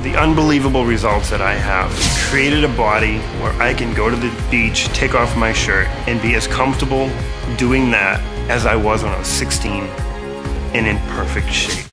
the unbelievable results that I have. Created a body where I can go to the beach, take off my shirt, and be as comfortable doing that as I was when I was 16 and in perfect shape.